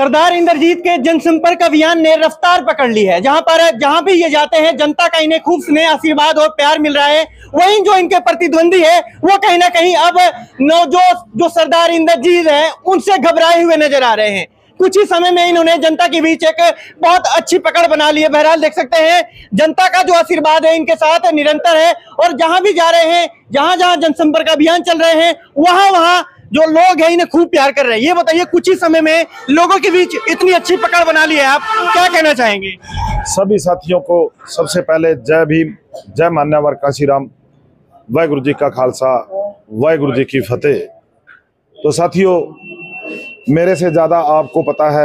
सरदार इंद्रजीत के जनसंपर्क अभियान ने रफ्तार पकड़ ली है। जहां भी ये जाते हैं जनता का इन्हें खूब स्नेह, आशीर्वाद और प्यार मिल रहा है। वहीं जो इनके प्रतिद्वंदी है वो कहीं ना कहीं अब जो सरदार इंद्रजीत है उनसे घबराए हुए नजर आ रहे हैं। कुछ ही समय में इन्होंने जनता के बीच एक बहुत अच्छी पकड़ बना ली है। बहरहाल देख सकते हैं जनता का जो आशीर्वाद है इनके साथ निरंतर है और जहां भी जा रहे हैं, जहां जहां जनसंपर्क अभियान चल रहे हैं, वहां वहां जो लोग हैं इन्हें खूब प्यार कर रहे हैं। ये बताइए, कुछ ही समय में लोगों के बीच इतनी अच्छी पकड़ बना ली है, आप क्या कहना चाहेंगे? सभी साथियों को सबसे पहले जय भीम, जय मान्यवर कांशीराम, वाहिगुरु जी का खालसा, वाहिगुरु जी की फतेह। तो साथियों, मेरे से ज़्यादा आपको पता है,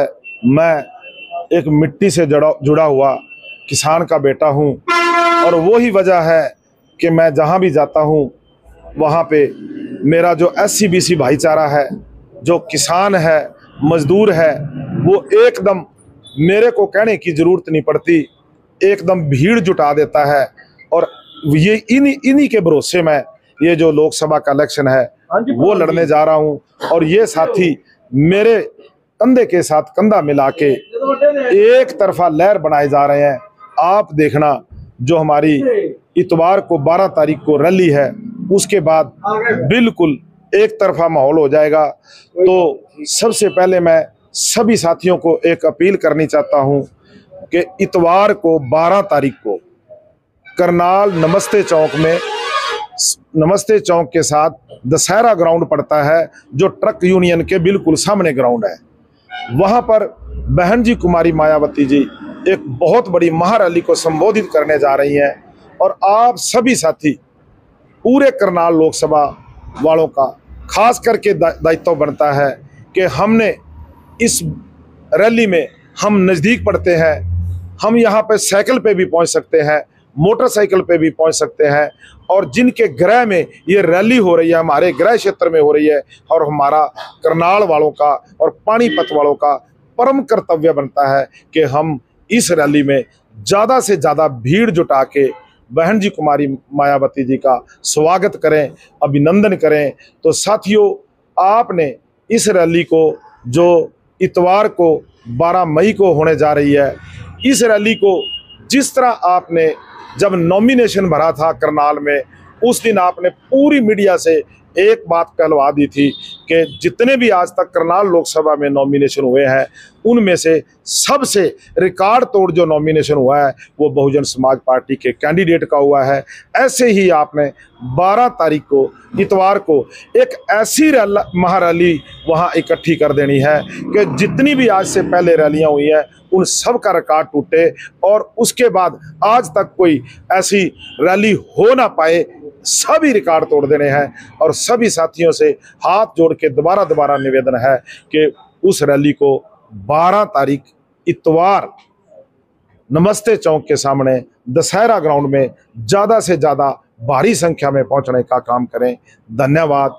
मैं एक मिट्टी से जुड़ा हुआ किसान का बेटा हूं और वो ही वजह है कि मैं जहां भी जाता हूं वहां पे मेरा जो SC-BC भाईचारा है, जो किसान है, मजदूर है, वो एकदम मेरे को कहने की ज़रूरत नहीं पड़ती, एकदम भीड़ जुटा देता है। और ये इन्हीं के भरोसे में ये जो लोकसभा का इलेक्शन है वो लड़ने जा रहा हूँ। और ये साथी मेरे कंधे के साथ कंधा मिला के एक तरफा लहर बनाए जा रहे हैं। आप देखना, जो हमारी इतवार को 12 तारीख को रैली है उसके बाद बिल्कुल एक तरफा माहौल हो जाएगा। तो सबसे पहले मैं सभी साथियों को एक अपील करनी चाहता हूं कि इतवार को 12 तारीख को करनाल नमस्ते चौक में, नमस्ते चौक के साथ दशहरा ग्राउंड पड़ता है जो ट्रक यूनियन के बिल्कुल सामने ग्राउंड है। वहां पर बहन जी कुमारी मायावती जी एक बहुत बड़ी महारैली को संबोधित करने जा रही हैं और आप सभी साथी, पूरे करनाल लोकसभा वालों का खास करके दायित्व बनता है कि हमने इस रैली में, हम नज़दीक पड़ते हैं, हम यहाँ पे साइकिल पे भी पहुँच सकते हैं, मोटरसाइकिल पे भी पहुँच सकते हैं। और जिनके गृह में ये रैली हो रही है, हमारे गृह क्षेत्र में हो रही है, और हमारा करनाल वालों का और पानीपत वालों का परम कर्तव्य बनता है कि हम इस रैली में ज़्यादा से ज़्यादा भीड़ जुटा के बहन जी कुमारी मायावती जी का स्वागत करें, अभिनंदन करें। तो साथियों, आपने इस रैली को जो इतवार को 12 मई को होने जा रही है, इस रैली को जिस तरह आपने जब नॉमिनेशन भरा था करनाल में, उस दिन आपने पूरी मीडिया से एक बात कहलवा दी थी कि जितने भी आज तक करनाल लोकसभा में नॉमिनेशन हुए हैं उनमें से सबसे रिकॉर्ड तोड़ जो नॉमिनेशन हुआ है वो बहुजन समाज पार्टी के कैंडिडेट का हुआ है। ऐसे ही आपने 12 तारीख को इतवार को एक ऐसी महारैली वहां इकट्ठी कर देनी है कि जितनी भी आज से पहले रैलियां हुई हैं उन सब का रिकॉर्ड टूटे और उसके बाद आज तक कोई ऐसी रैली हो ना पाए, सभी रिकॉर्ड तोड़ देने हैं। और सभी साथियों से हाथ जोड़ के दोबारा निवेदन है कि उस रैली को 12 तारीख इतवार नमस्ते चौक के सामने दशहरा ग्राउंड में ज़्यादा से ज़्यादा भारी संख्या में पहुंचने का काम करें। धन्यवाद।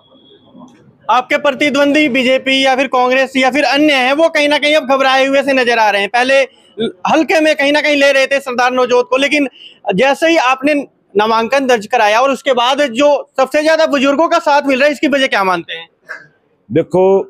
आपके प्रतिद्वंदी बीजेपी या फिर कांग्रेस या फिर अन्य हैं, वो कहीं ना कहीं अब घबराए हुए से नजर आ रहे हैं। पहले हल्के में कहीं ना कहीं ले रहे थे सरदार नवजोत को, लेकिन जैसे ही आपने नामांकन दर्ज कराया और उसके बाद जो सबसे ज्यादा बुजुर्गों का साथ मिल रहा है, इसकी वजह क्या मानते हैं? देखो,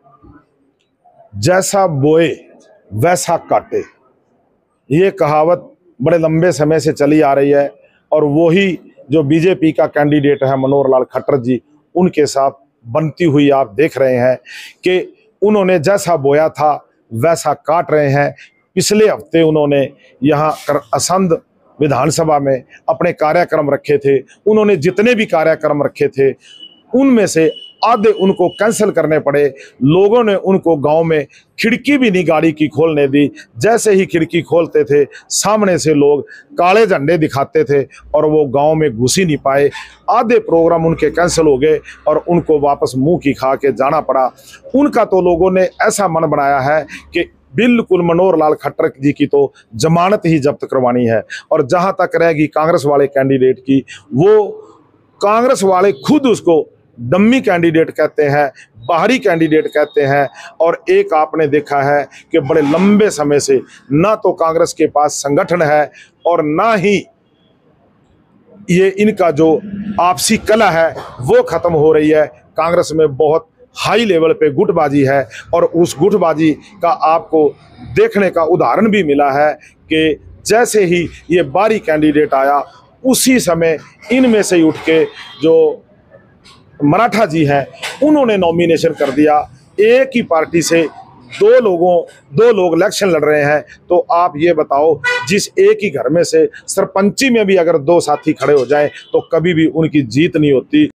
जैसा बोए वैसा काटे, ये कहावत बड़े लंबे समय से चली आ रही है और वही जो बीजेपी का कैंडिडेट है मनोहर लाल खट्टर जी, उनके साथ बनती हुई आप देख रहे हैं कि उन्होंने जैसा बोया था वैसा काट रहे हैं। पिछले हफ्ते उन्होंने यहाँ असंध विधानसभा में अपने कार्यक्रम रखे थे। उन्होंने जितने भी कार्यक्रम रखे थे उनमें से आधे उनको कैंसिल करने पड़े। लोगों ने उनको गांव में खिड़की भी नहीं गाड़ी की खोलने दी। जैसे ही खिड़की खोलते थे सामने से लोग काले झंडे दिखाते थे और वो गांव में घुस ही नहीं पाए। आधे प्रोग्राम उनके कैंसिल हो गए और उनको वापस मुंह की खा के जाना पड़ा। उनका तो लोगों ने ऐसा मन बनाया है कि बिल्कुल मनोहर लाल खट्टर जी की तो जमानत ही जब्त करवानी है। और जहां तक रहेगी कांग्रेस वाले कैंडिडेट की, वो कांग्रेस वाले खुद उसको डम्मी कैंडिडेट कहते हैं, बाहरी कैंडिडेट कहते हैं। और एक आपने देखा है कि बड़े लंबे समय से ना तो कांग्रेस के पास संगठन है और ना ही ये इनका जो आपसी कला है वो खत्म हो रही है। कांग्रेस में बहुत हाई लेवल पे गुटबाजी है। और उस गुटबाजी का आपको देखने का उदाहरण भी मिला है कि जैसे ही ये बारी कैंडिडेट आया उसी समय इनमें से उठ के जो मराठा जी हैं उन्होंने नॉमिनेशन कर दिया। एक ही पार्टी से दो लोग इलेक्शन लड़ रहे हैं, तो आप ये बताओ, जिस एक ही घर में से सरपंची में भी अगर दो साथी खड़े हो जाएं तो कभी भी उनकी जीत नहीं होती।